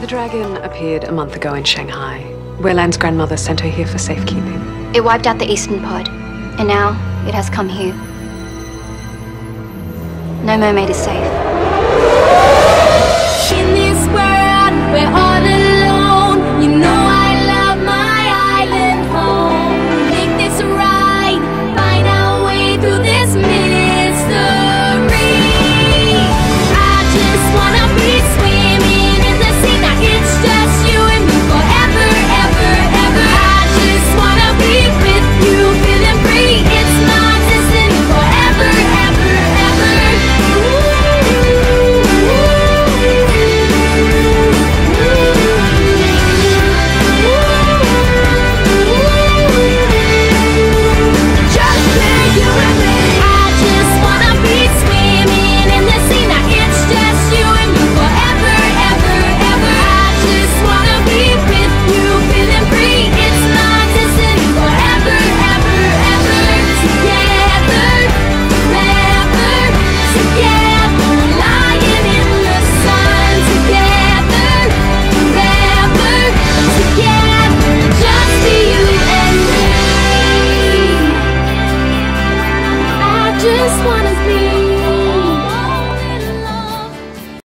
dragon appeared a month ago in Shanghai, where Lan's grandmother sent her here for safekeeping. It wiped out the eastern pod, and now it has come here. No mermaid is safe. In this world, we're all alone. You know I love my island home. Make this right, find our way through this mystery. I just wanna be swimming in the sea. Now it's just you and me forever, ever, ever. I just wanna be with you, feeling free. It's not destiny forever, ever, ever. Just wanna